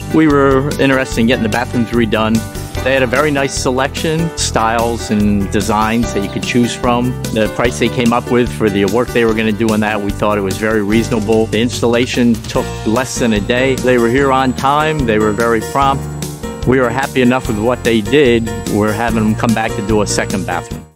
We were interested in getting the bathrooms redone. They had a very nice selection, styles and designs that you could choose from. The price they came up with for the work they were going to do on that, we thought it was very reasonable. The installation took less than a day. They were here on time. They were very prompt. We were happy enough with what they did. We're having them come back to do a second bathroom.